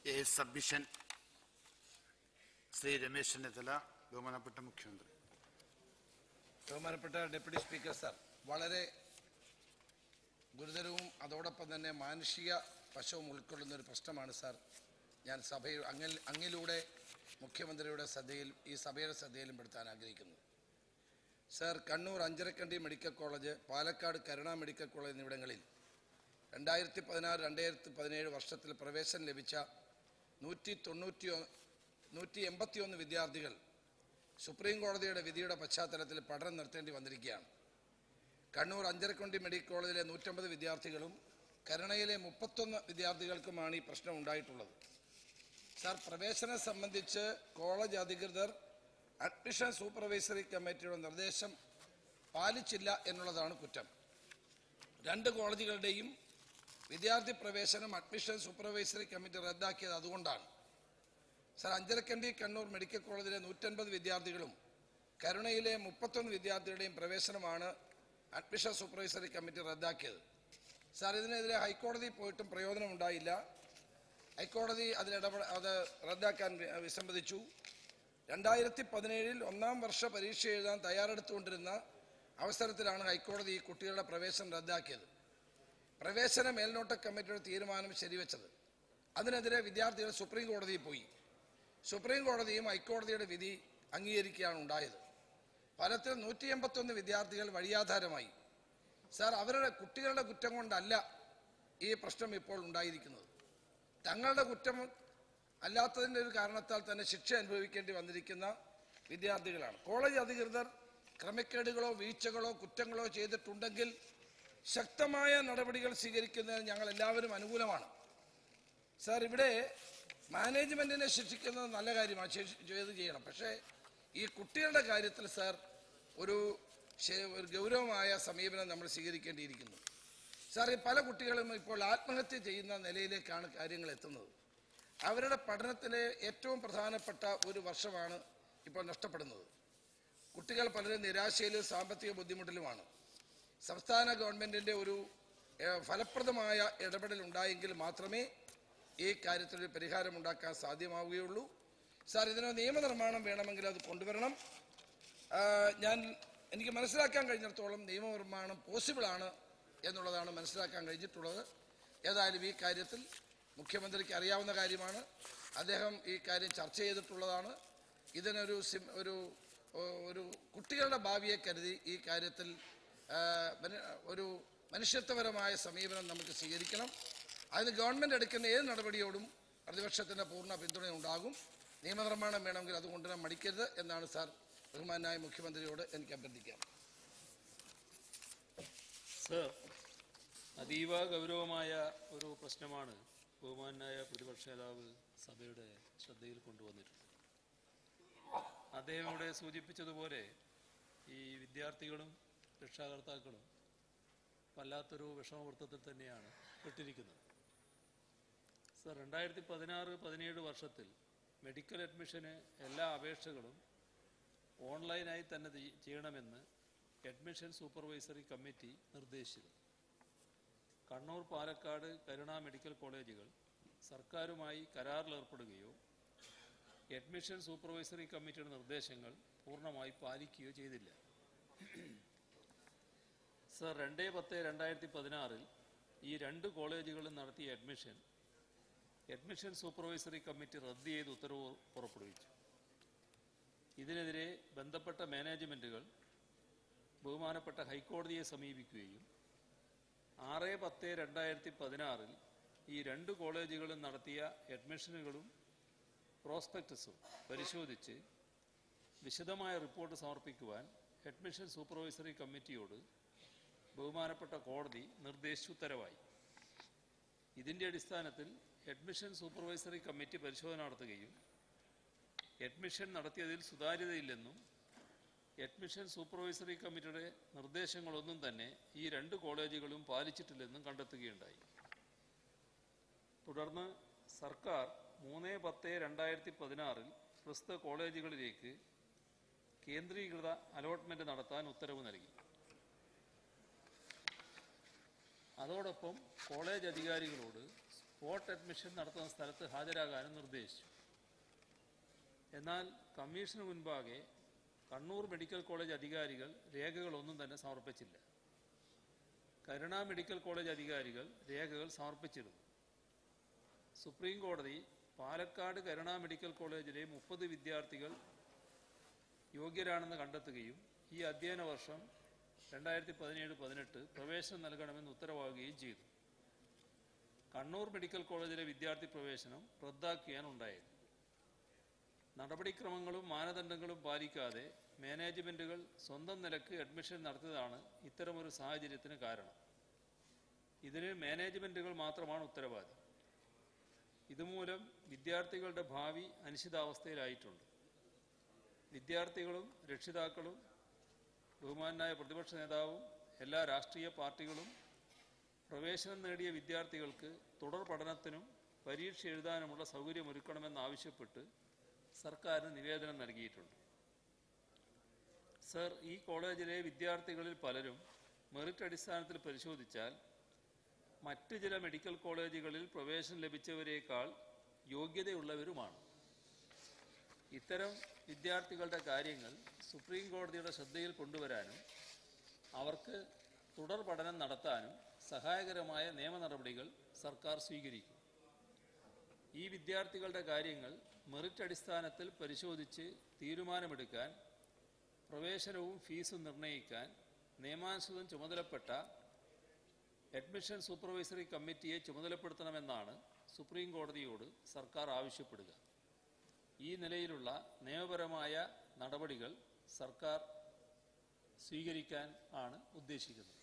Submission Shri Ramesh Chennithala, ബഹുമാനപ്പെട്ട മുഖ്യമന്ത്രി. ബഹുമാനപ്പെട്ട ഡെപ്യൂട്ടി സ്പീക്കർ സാർ, വളരെ ഗുരുതരവും അതോടൊപ്പം തന്നെ മാനുഷിക വശവും ഉൾക്കൊള്ളുന്ന ഒരു പ്രശ്നമാണ് സാർ ഞാൻ അങ്ങിലൂടെ മുഖ്യമന്ത്രിയുടെ ഈ സഭയുടെ ശ്രദ്ധയിലും പെടുത്താൻ ആഗ്രഹിക്കുന്നു. Sir, Kannur Anjarakandy medical college, Palakkad Karuna medical college എന്നിവിടങ്ങളിൽ 2016-2017 വർഷത്തിൽ പ്രവേശനം ലഭിച്ച 181 വിദ്യാർത്ഥികൾ സുപ്രീം കോടതിയുടെ വിധിയുടെ പശ്ചാത്തലത്തിൽ പഠനം നിർത്തേണ്ടി വന്നിരിക്കുകയാണ്. കണ്ണൂർ അഞ്ചരക്കണ്ടി മെഡിക്കൽ കോളേജിലെ 150 വിദ്യാർത്ഥികളും കരുണയിലെ 31 വിദ്യാർത്ഥികൾക്കുമാണ് ഈ പ്രശ്നം ഉണ്ടായിട്ടുള്ളത്. സാർ, പ്രവേശനം സംബന്ധിച്ച് കോളേജ് അധികൃതർ അഡ്മിഷൻ സൂപ്പർവൈസറി കമ്മിറ്റിയുടെ നിർദ്ദേശം പാലിച്ചില്ല എന്നുള്ളതാണ് കുറ്റം. 2 കോളേജുകളുടെയും വിദ്യാർത്ഥി പ്രവേശനം അഡ്മിഷൻ സൂപ്പർവൈസറി കമ്മിറ്റി റദ്ദാക്കിയത് അതുകൊണ്ടാണ്. സാർ, അഞ്ചരക്കണ്ടി കണ്ണൂർ മെഡിക്കൽ കോളേജിലെ 150 വിദ്യാർത്ഥികളും കരുണയിലെ 31 വിദ്യാർത്ഥികളുടെയും പ്രവേശനമാണ് അഡ്മിഷൻ സൂപ്പർവൈസറി കമ്മിറ്റി റദ്ദാക്കിയത്. സാർ, ഇതിനെതിരെ ഹൈക്കോടതി പോയിട്ടും പ്രയോജനമുണ്ടായില്ല. ഹൈക്കോടതി അത് റദ്ദാക്കാൻ വിസമ്മതിച്ചു. 2017 1-ാം വർഷ പരീക്ഷ എഴുതാൻ തയ്യാറെടുത്തുകൊണ്ടിരുന്ന അവസരത്തിലാണ് ഹൈക്കോടതി ഈ കുട്ടികളുടെ പ്രവേശനം റദ്ദാക്കിയത്. പ്രവേശന മേൽനോട്ട കമ്മിറ്റിയുടെ തീരുമാനം ശരിവെച്ചത്. അതിനെതിരെ വിദ്യാർത്ഥികൾ സുപ്രീം കോടതിയിൽ പോയി. സുപ്രീം കോടതിയും ഹൈക്കോടതിയുടെ വിധി അംഗീകരിക്കുകയാണ് ഉണ്ടായത്. ഫലത്തിൽ 181 വിദ്യാർത്ഥികൾ വഴിയാധാരമായി. സാർ, അവരുടെ കുട്ടികളുടെ കുറ്റം കൊണ്ടല്ല ഈ പ്രശ്നം ഇപ്പോൾ ഉണ്ടായിരിക്കുന്നത്. തങ്ങളുടെ കുറ്റം അല്ലാത്തതിൻ്റെ ഒരു കാരണത്താൽ തന്നെ ശിക്ഷ അനുഭവിക്കേണ്ടി വന്നിരിക്കുന്ന വിദ്യാർത്ഥികളാണ്. കോളേജ് അധികൃതർ ക്രമക്കേടുകളോ വീഴ്ചകളോ കുറ്റങ്ങളോ ചെയ്തിട്ടുണ്ടെങ്കിൽ ശക്തമായ നടപടികൾ സ്വീകരിക്കുന്നതിന് ഞങ്ങൾ എല്ലാവരും അനുകൂലമാണ്. സാർ, ഇവിടെ മാനേജ്മെൻറ്റിനെ ശിക്ഷിക്കുന്നത് നല്ല കാര്യമാണ്, ചെയ്യണം. പക്ഷേ ഈ കുട്ടികളുടെ കാര്യത്തിൽ സാർ ഒരു ഗൗരവമായ സമീപനം നമ്മൾ സ്വീകരിക്കേണ്ടിയിരിക്കുന്നു. സാർ, ഈ പല കുട്ടികളും ഇപ്പോൾ ആത്മഹത്യ ചെയ്യുന്ന നിലയിലേക്കാണ് കാര്യങ്ങൾ എത്തുന്നത്. അവരുടെ പഠനത്തിലെ ഏറ്റവും പ്രധാനപ്പെട്ട ഒരു വർഷമാണ് ഇപ്പോൾ നഷ്ടപ്പെടുന്നത്. കുട്ടികൾ പലരും നിരാശയിലും സാമ്പത്തിക ബുദ്ധിമുട്ടിലുമാണ്. സംസ്ഥാന ഗവൺമെൻറ്റിൻ്റെ ഒരു ഫലപ്രദമായ ഇടപെടൽ ഉണ്ടായെങ്കിൽ മാത്രമേ ഈ കാര്യത്തിലൊരു പരിഹാരമുണ്ടാക്കാൻ സാധ്യമാവുകയുള്ളൂ. സാർ, ഇതിന് നിയമനിർമ്മാണം വേണമെങ്കിൽ അത് കൊണ്ടുവരണം. എനിക്ക് മനസ്സിലാക്കാൻ കഴിഞ്ഞിടത്തോളം നിയമനിർമ്മാണം പോസിബിളാണ് എന്നുള്ളതാണ് മനസ്സിലാക്കാൻ കഴിഞ്ഞിട്ടുള്ളത്. ഏതായാലും ഈ കാര്യത്തിൽ മുഖ്യമന്ത്രിക്ക് അറിയാവുന്ന കാര്യമാണ്. അദ്ദേഹം ഈ കാര്യം ചർച്ച ചെയ്തിട്ടുള്ളതാണ്. ഇതിനൊരു ഒരു കുട്ടികളുടെ ഭാവിയെ കരുതി ഈ കാര്യത്തിൽ ഒരു മനുഷ്യത്വപരമായ സമീപനം നമുക്ക് സ്വീകരിക്കണം. അതിന് ഗവൺമെൻറ് എടുക്കുന്ന ഏത് നടപടിയോടും പ്രതിപക്ഷത്തിൻ്റെ പൂർണ്ണ പിന്തുണ ഉണ്ടാകും. നിയമനിർമ്മാണം വേണമെങ്കിൽ അത് കൊണ്ടുവരാൻ മടിക്കരുത് എന്നാണ് സാർ ബഹുമാനായ മുഖ്യമന്ത്രിയോട് എനിക്ക് അഭ്യർത്ഥിക്കാം. സർ, അതീവ ഗൗരവമായ ഒരു പ്രശ്നമാണ് ബഹുമാനായ പ്രതിപക്ഷ നേതാവ് സഭയുടെ ശ്രദ്ധയിൽ കൊണ്ടുവന്നിട്ടുണ്ട്. അദ്ദേഹം ഇവിടെ സൂചിപ്പിച്ചതുപോലെ ഈ വിദ്യാർത്ഥികളും രക്ഷാകർത്താക്കളും വല്ലാത്തൊരു വിഷമവൃത്തത്തിൽ തന്നെയാണ് പെട്ടിരിക്കുന്നത്. സർ, 2016-17 വർഷത്തിൽ മെഡിക്കൽ അഡ്മിഷന് എല്ലാ അപേക്ഷകളും ഓൺലൈനായി തന്നെ ചെയ്യണമെന്ന് അഡ്മിഷൻ സൂപ്പർവൈസറി കമ്മിറ്റി നിർദ്ദേശിച്ചിരുന്നു. കണ്ണൂർ, പാലക്കാട്, കരുണ മെഡിക്കൽ കോളേജുകൾ സർക്കാരുമായി കരാറിലേർപ്പെടുകയോ അഡ്മിഷൻ സൂപ്പർവൈസറി കമ്മിറ്റിയുടെ നിർദ്ദേശങ്ങൾ പൂർണ്ണമായി പാലിക്കുകയോ ചെയ്തില്ല. സർ, 2/10/2016 ഈ 2 കോളേജുകളും നടത്തിയ അഡ്മിഷൻ സൂപ്പർവൈസറി കമ്മിറ്റി റദ്ദ് ചെയ്ത് ഉത്തരവ് പുറപ്പെടുവിച്ചു. ഇതിനെതിരെ ബന്ധപ്പെട്ട മാനേജ്മെൻറ്റുകൾ ബഹുമാനപ്പെട്ട ഹൈക്കോടതിയെ സമീപിക്കുകയും 6/10/2016 ഈ 2 കോളേജുകളും നടത്തിയ അഡ്മിഷനുകളും പ്രോസ്പെക്ടസും പരിശോധിച്ച് വിശദമായ റിപ്പോർട്ട് സമർപ്പിക്കുവാൻ അഡ്മിഷൻ സൂപ്പർവൈസറി കമ്മിറ്റിയോട് ബഹുമാനപ്പെട്ട കോടതി നിർദ്ദേശിച്ച ഉത്തരവായി. ഇതിൻ്റെ അടിസ്ഥാനത്തിൽ അഡ്മിഷൻ സൂപ്പർവൈസറി കമ്മിറ്റി പരിശോധന നടത്തുകയും അഡ്മിഷൻ നടത്തിയതിൽ സുതാര്യതയില്ലെന്നും അഡ്മിഷൻ സൂപ്പർവൈസറി കമ്മിറ്റിയുടെ നിർദ്ദേശങ്ങളൊന്നും തന്നെ ഈ 2 കോളേജുകളും പാലിച്ചിട്ടില്ലെന്നും കണ്ടെത്തുകയുണ്ടായി. തുടർന്ന് സർക്കാർ 3/10/2016 പ്രസ്തുത കോളേജുകളിലേക്ക് കേന്ദ്രീകൃത അലോട്ട്മെൻറ്റ് നടത്താൻ ഉത്തരവ് നൽകി. അതോടൊപ്പം കോളേജ് അധികാരികളോട് സ്പോട്ട് അഡ്മിഷൻ നടത്തുന്ന സ്ഥലത്ത് ഹാജരാകാനും നിർദ്ദേശിച്ചു. എന്നാൽ കമ്മീഷന് മുൻപാകെ കണ്ണൂർ മെഡിക്കൽ കോളേജ് അധികാരികൾ രേഖകളൊന്നും തന്നെ സമർപ്പിച്ചില്ല. കരുണ മെഡിക്കൽ കോളേജ് അധികാരികൾ രേഖകൾ സമർപ്പിച്ചിരുന്നു. സുപ്രീം കോടതി പാലക്കാട് കരുണ മെഡിക്കൽ കോളേജിലെ 30 വിദ്യാർത്ഥികൾ യോഗ്യരാണെന്ന് കണ്ടെത്തുകയും ഈ അധ്യയന വർഷം 2017-18 പ്രവേശനം നൽകണമെന്ന് ഉത്തരവാകുകയും ചെയ്തു. കണ്ണൂർ മെഡിക്കൽ കോളേജിലെ വിദ്യാർത്ഥി പ്രവേശനം റദ്ദാക്കിയാണുണ്ടായത്. നടപടിക്രമങ്ങളും മാനദണ്ഡങ്ങളും പാലിക്കാതെ മാനേജ്മെൻറ്റുകൾ സ്വന്തം നിലക്ക് അഡ്മിഷൻ നടത്തിയതാണ് ഇത്തരമൊരു സാഹചര്യത്തിന് കാരണം. ഇതിന് മാനേജ്മെൻറ്റുകൾ മാത്രമാണ് ഉത്തരവാദി. ഇതുമൂലം വിദ്യാർത്ഥികളുടെ ഭാവി അനിശ്ചിതാവസ്ഥയിലായിട്ടുണ്ട്. വിദ്യാർത്ഥികളും രക്ഷിതാക്കളും ബഹുമാനായ പ്രതിപക്ഷ നേതാവും എല്ലാ രാഷ്ട്രീയ പാർട്ടികളും പ്രവേശനം നേടിയ വിദ്യാർത്ഥികൾക്ക് തുടർ പഠനത്തിനും പരീക്ഷ എഴുതാനുമുള്ള സൗകര്യമൊരുക്കണമെന്നാവശ്യപ്പെട്ട് സർക്കാരിന് നിവേദനം നൽകിയിട്ടുണ്ട്. സർ, ഈ കോളേജിലെ വിദ്യാർത്ഥികളിൽ പലരും മെറിറ്റ് അടിസ്ഥാനത്തിൽ പരിശോധിച്ചാൽ മറ്റ് ചില മെഡിക്കൽ കോളേജുകളിൽ പ്രവേശനം ലഭിച്ചവരേക്കാൾ യോഗ്യതയുള്ളവരുമാണ്. ഇത്തരം വിദ്യാർത്ഥികളുടെ കാര്യങ്ങൾ സുപ്രീം കോടതിയുടെ ശ്രദ്ധയിൽ കൊണ്ടുവരാനും അവർക്ക് തുടർ പഠനം നടത്താനും സഹായകരമായ നിയമ നടപടികൾ സർക്കാർ സ്വീകരിക്കും. ഈ വിദ്യാർത്ഥികളുടെ കാര്യങ്ങൾ മെറിറ്റ് അടിസ്ഥാനത്തിൽ പരിശോധിച്ച് തീരുമാനമെടുക്കാൻ, പ്രവേശനവും ഫീസും നിർണ്ണയിക്കാൻ നിയമാനുസൃതം ചുമതലപ്പെട്ട അഡ്മിഷൻ സൂപ്പർവൈസറി കമ്മിറ്റിയെ ചുമതലപ്പെടുത്തണമെന്നാണ് സുപ്രീം കോടതിയോട് സർക്കാർ ആവശ്യപ്പെടുക. ഈ നിലയിലുള്ള നിയമപരമായ നടപടികൾ സർക്കാർ സ്വീകരിക്കാൻ ആണ് ഉദ്ദേശിക്കുന്നത്.